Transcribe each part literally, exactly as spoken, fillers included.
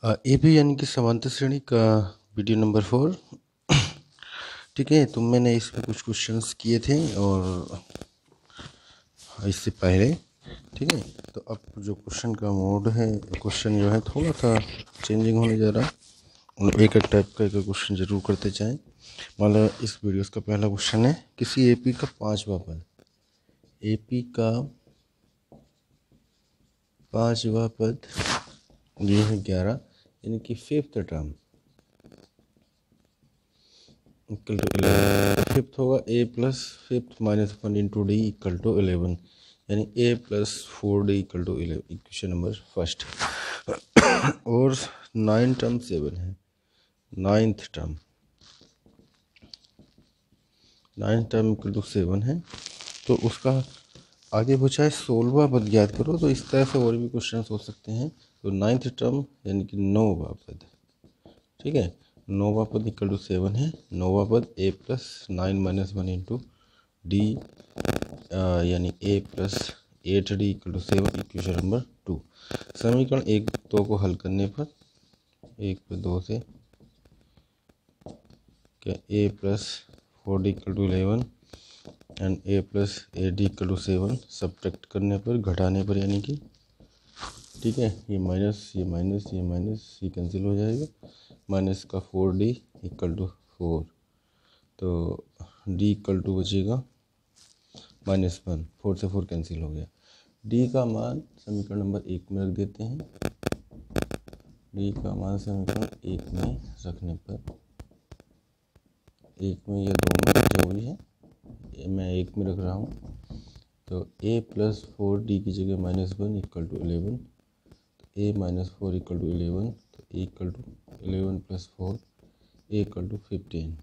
A P यानी कि समांतर श्रेणी का वीडियो नंबर फोर। ठीक है, तो मैंने इसमें कुछ क्वेश्चंस किए थे और इससे पहले। ठीक है, तो अब जो क्वेश्चन का मोड है, क्वेश्चन जो है थोड़ा सा चेंजिंग होने जा रहा है। एक एक टाइप का एक क्वेश्चन जरूर करते जाएं। मतलब इस वीडियोस का पहला क्वेश्चन है, किसी ए पी का पांचवा पद, ए पी का पांचवा पद ये है ग्यारह, यानी कि fifth term equal to eleven. Fifth होगा A plus fifth minus one into D equal to eleven, यानी A plus four D equal to eleven, equation number first. और नाइन टर्म सेवन है, ninth term ninth term equal to seven है। तो उसका आगे पूछा है सोलवा पद ज्ञात करो। तो इस तरह से और भी क्वेश्चन हो सकते हैं। तो नाइन्थ टर्म यानी कि नौवा पद, ठीक है, नौवा पद इक्वल टू सेवन है। नौवा पद A plus nine minus one into D यानी A plus eight D equal to seven, equation number two. समीकरण एक दो को हल करने पर एक पे दो से क्या A plus four D equal to eleven and A plus A D equal to seven, subtract करने पर, घटाने पर, यानी कि ठीक है, ये माइनस ये माइनस ये माइनस ये कैंसिल हो जाएगा। माइनस का four D equal to four, तो डी इक्वल टू बचेगा माइनस वन, फोर से फोर कैंसिल हो गया। डी का मान समीकरण नंबर एक में रख देते हैं। डी का मान समीकरण एक में रखने पर, एक में या दो में जो भी है, मैं एक में रख रहा हूँ। तो ए प्लस फोर डी की जगह minus one equal to eleven, तो A minus four equal to eleven, तो A equal to eleven plus four, A equal to fifteen.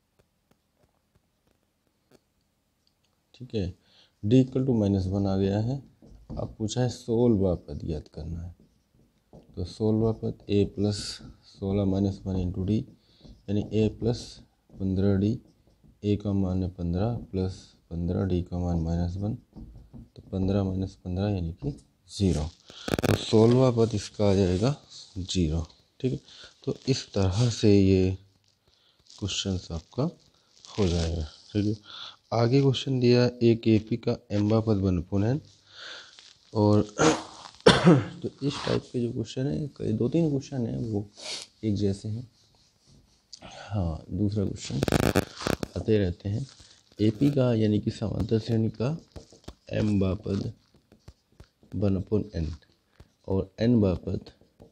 ठीक है, D equal to minus one आ गया है। अब पूछा है सोलवा पद ज्ञात करना है। तो सोलवा पद ए प्लस सोलह माइनस वन इंटू डी, यानी ए प्लस पंद्रह डी, ए का मान है पंद्रह प्लस पंद्रह, डी का मान माइनस वन, तो पंद्रह माइनस पंद्रह यानी कि ज़ीरो। तो सोलवा पद इसका आ जाएगा जीरो। ठीक है, तो इस तरह से ये क्वेश्चन आपका हो जाएगा। ठीक है, आगे क्वेश्चन दिया एक ए पी का एम्बा पद बनपूर्ण है। और तो इस टाइप के जो क्वेश्चन है, कई दो तीन क्वेश्चन है वो एक जैसे हैं। हाँ, दूसरा क्वेश्चन आते रहते हैं। ए पी का यानी कि समांतर श्रेणी का एम बापद बनपूर्ण एन और एन बापद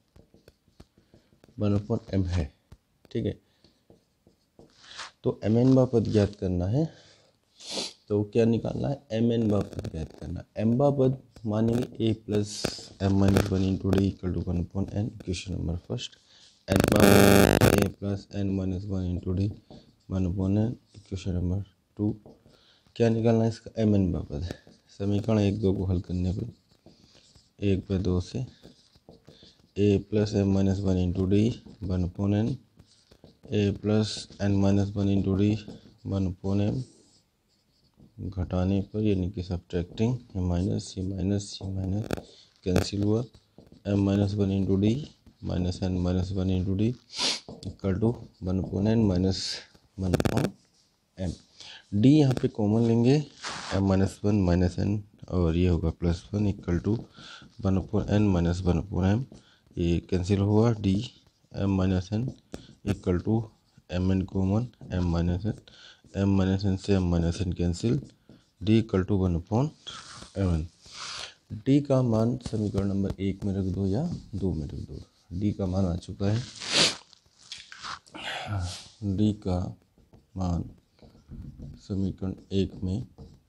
बनपूर्ण एम है। ठीक है, तो एम एन बापद ज्ञात करना है। तो क्या निकालना है, एम एन बापद ज्ञात करना है। एम बापद मानेंगे A plus M minus one into D equal to one upon N, equation number first. N बापद A plus N minus one into D one upon N, equation number two. क्या निकालना है इसका, एम एन बापद। समीकरण एक दो को हल करने पर एक पे दो से A plus M minus one into D one upon N, A plus N minus one into D one upon M, घटाने पर यानी कि सब्ट्रैक्टिंग, ये माइनस ये माइनस ये माइनस कैंसिल हुआ। M minus one into D minus N minus one into D equal to one upon N minus one upon M. D यहाँ पे कॉमन लेंगे, M minus one minus N, और ये होगा plus one equal to one upon N minus one upon M, ये cancel हुआ। D M minus N equal to M N common, M minus N, M minus N से M minus N cancel, D equal to one upon M N. D का मान समीकरण number एक में रख दो या दो में रख दो। डी का मान आ चुका है। डी का मान समीकरण एक में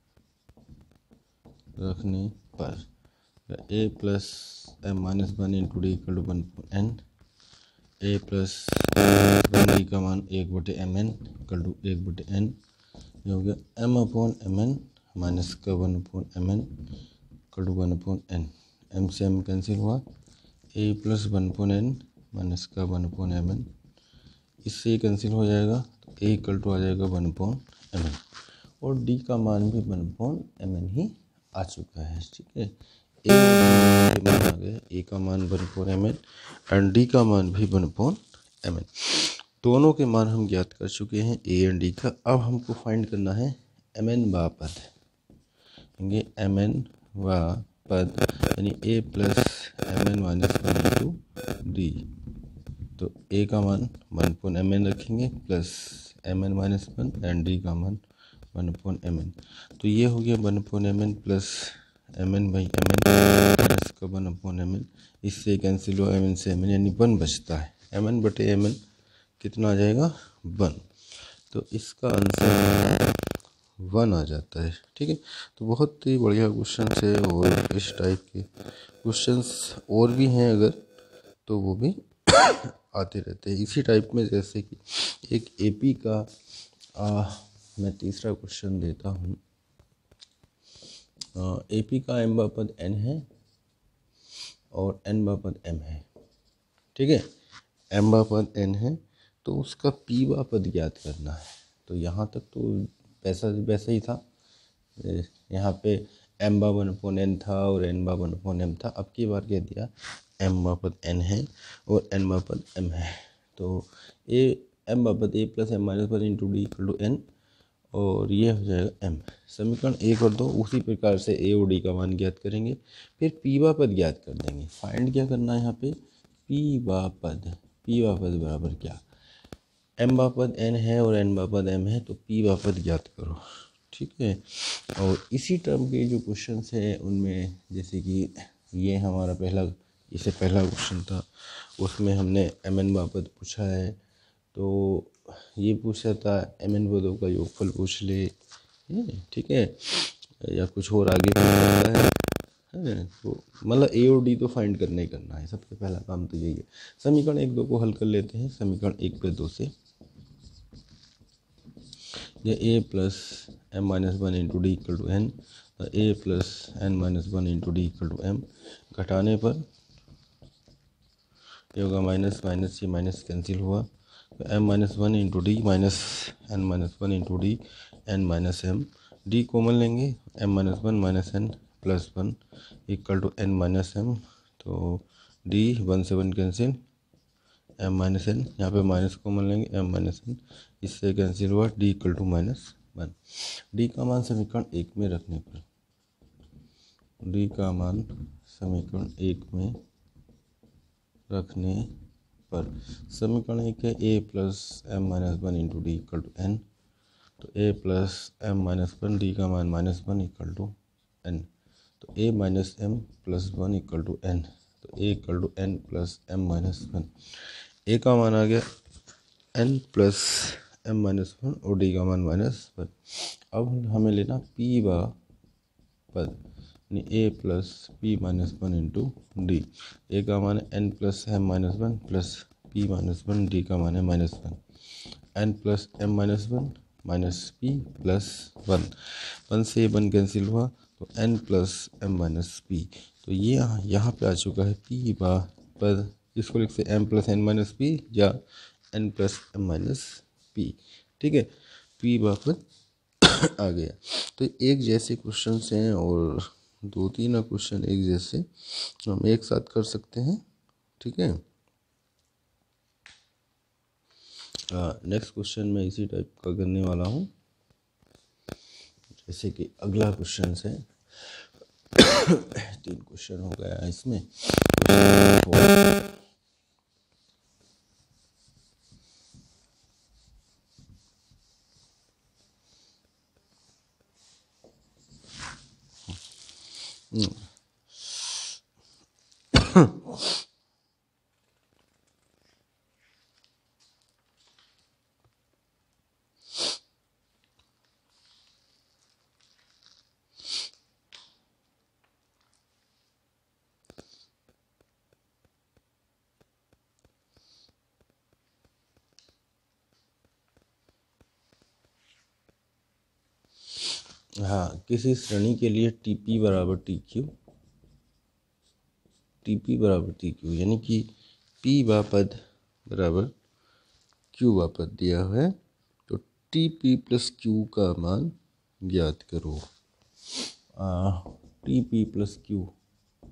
रखने पर A plus M minus one into D equal to one upon N, A plus one D का मान एक बटे एम एन इक्वल टू एक बटे एन, ये हो गया M upon M N minus का one upon M N equal to one upon N. M से एम कैंसिल हुआ, A plus one upon N minus का वन अपॉन एम एन, इससे कैंसिल हो जाएगा। तो ए इक्वल टू आ जाएगा वन अपॉन एम एन, और डी का मान भी वन अपॉन एम एन ही आ चुका है। ठीक है, ए और डी के मान आ गए, ए का मान one upon M N and D का मान भी वन अपॉन एम एन। दोनों के मान हम ज्ञात कर चुके हैं ए एंड डी का। अब हमको फाइंड करना है एम एन वा पद। एम एन वा पद यानी A plus M N minus one into D. तो ए का मान वन अपॉन एम एन रखेंगे plus M N minus one and D का मान वन अपॉन एम एन। तो ये हो गया one upon M N plus M N by M N minus का वन अपॉन एम एन। इससे कैंसिल हुआ एम एन से एम एन यानी वन बचता है। एम एन बटे एम एन कितना आ जाएगा वन। तो इसका आंसर वन आ जाता है। ठीक है, तो बहुत ही बढ़िया क्वेश्चन है और इस टाइप के क्वेश्चंस और भी हैं अगर तो वो भी आते रहते हैं इसी टाइप में। जैसे कि एक एपी का आ, मैं तीसरा क्वेश्चन देता हूँ। एपी का एम बा पद एन है और एन बा पद एम है। ठीक है, एम बा पद एन है तो उसका पी बा पद ज्ञात करना है। तो यहाँ तक तो वैसा वैसा ही था, यहाँ पे एम बा वन अपॉन एन था और एन बा वन अपॉन एम था। अब की बार कह दिया एम बा पद एन है और एन बा पद एम है। तो ए एम बा पद A plus M minus one into D equal to N और ये हो जाएगा एम। समीकरण एक और दो उसी प्रकार से ए और डी का मान ज्ञात करेंगे, फिर पी बा पद ज्ञात कर देंगे। फाइंड क्या करना है यहाँ पे, पी बा पद। पी बा पद बराबर क्या, एम बा पद एन है और एन बा पद एम है तो पी बा पद ज्ञात करो। ठीक है, और इसी टर्म के जो क्वेश्चन है उनमें जैसे कि ये हमारा पहला इससे पहला क्वेश्चन था, उसमें हमने एम एन बा पद पूछा है। तो ये पूछा था एम एन पदों का योगफल पूछ ले। ठीक है, या कुछ और आगे पूछ सकता है, है? तो मतलब ए और डी तो फाइंड करना ही करना है, सबसे पहला काम तो यही है। समीकरण एक दो को हल कर लेते हैं। समीकरण एक पे दो से ये A plus M minus one into D equal to N, A plus N minus one into D equal to M. घटाने पर ये होगा माइनस माइनस, ये माइनस कैंसिल हुआ तो M minus one into D minus N minus one into D N minus M. D common लेंगे, M minus one minus N plus one equal to N minus M. तो D one से one cancel, M minus N, यहाँ पे minus common लेंगे, M minus N, इससे cancel हुआ D equal to minus one. D का मान समीकरण एक में रखने पर, डी का मान समीकरण एक में रखने पर समीकरण एक है A plus M minus one into D equal to N. तो ए plus M minus one, D का मान minus one equal to N. तो A minus M plus one equal to N. तो A equal to N plus M minus one. A का मान आ गया N plus M minus one और D का मान माइनस वन। अब हमें लेना पी बा पद यानी A plus P minus one into D. A का मान है N plus M minus one plus P minus one, D का मान है minus one. N plus M minus one minus P plus one, one से वन कैंसिल हुआ तो N plus M minus P. तो ये यहाँ पे आ चुका है पी बा पद, इसको लिख से m plus N minus p या n plus M minus p. ठीक है, पी बा पद आ गया। तो एक जैसे क्वेश्चन हैं और दो तीन क्वेश्चन एक जैसे हम एक साथ कर सकते हैं। ठीक है, नेक्स्ट क्वेश्चन में इसी टाइप का करने वाला हूँ। जैसे कि अगला क्वेश्चन है, तीन क्वेश्चन हो गया इसमें। हाँ, किसी श्रेणी के लिए टी पी बराबर टी क्यू, टी पी बराबर टी क्यू यानी कि पी बा पद बराबर क्यू बा पद दिया है। तो टी पी प्लस क्यू का मान ज्ञात करो। टी पी प्लस क्यू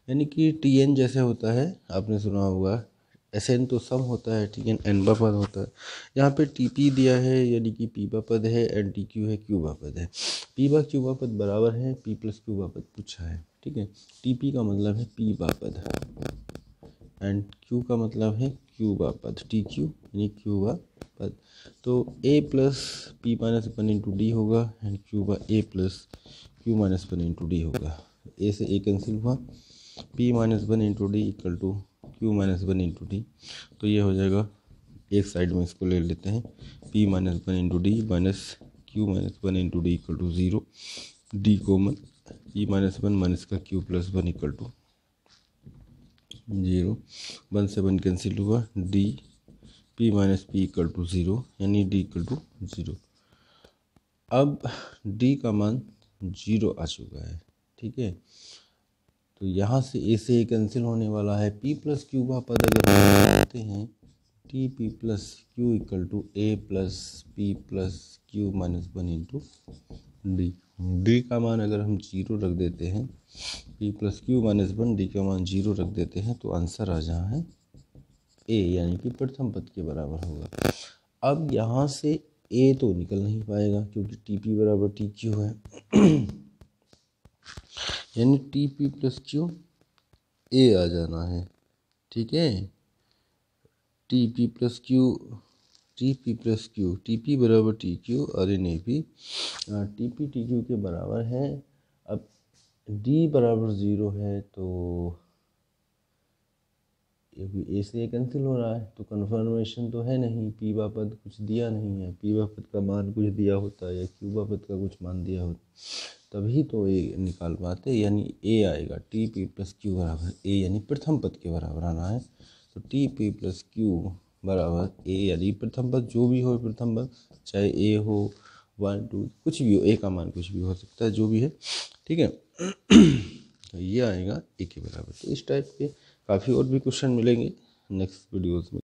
यानी कि टी एन जैसे होता है, आपने सुना होगा एस एन तो सम होता है, टी एन एन बा पद होता है। यहाँ पे टी पी दिया है यानी कि पी बा पद है, एंड टी क्यू है क्यू बा पद है। पी बा क्यू बा पद बराबर है पी प्लस क्यू बा पद पूछा है, ठीक है। टी पी का मतलब है पी बा पद एंड क्यू का मतलब है क्यू बा पद, टी क्यू यानी क्यू बा पद। तो ए plus P minus one into d होगा एंड क्यू बा a plus q minus one into d होगा। ए से ए कैंसिल हुआ, p minus one into D equal to q minus one into D. तो ये हो जाएगा, एक साइड में इसको ले लेते हैं, p minus one into D minus q minus one into D equal to zero, d common, p minus one minus का q plus one equal to zero, one से वन कैंसिल हुआ, d p minus p equal to zero यानी d equal to zero. अब d का मान zero आ चुका है, ठीक है। तो यहाँ से ए से ए कैंसिल होने वाला है, पी प्लस क्यू का पद अगर हम जानते हैं, T p plus q equal to a plus p plus q minus one into d. D का मान अगर हम जीरो रख देते हैं, p plus q minus one, D का मान जीरो रख देते हैं, तो आंसर आ जहाँ है ए यानी कि प्रथम पद के बराबर होगा। अब यहाँ से ए तो निकल नहीं पाएगा क्योंकि टी पी बराबर टी क्यू है यानी टी पी प्लस क्यू ए आ जाना है, ठीक है। T p plus q, T p plus q, T p बराबर टी क्यू और n a p, T p T q के बराबर है। अब डी बराबर ज़ीरो है तो ए से ए कैंसिल हो रहा है, तो कन्फर्मेशन तो है नहीं, पी बा पद कुछ दिया नहीं है, पी बा पद का मान कुछ दिया होता है या क्यू बा पद का कुछ मान दिया होता तभी तो ए निकाल पाते, यानी ए आएगा, टी पी प्लस क्यू बराबर ए यानी प्रथम पद के बराबर आना है। तो टी पी प्लस क्यू बराबर ए यानी प्रथम पद जो भी हो, प्रथम पद चाहे ए हो, वन टू कुछ भी हो, ए का मान कुछ भी हो सकता है, जो भी है, ठीक है। तो ये आएगा ए के बराबर। तो इस टाइप के काफ़ी और भी क्वेश्चन मिलेंगे नेक्स्ट वीडियोज़ में।